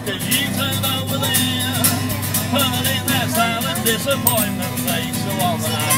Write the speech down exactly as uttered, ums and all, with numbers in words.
Cause you turned over there, put in that silent disappointment face so often I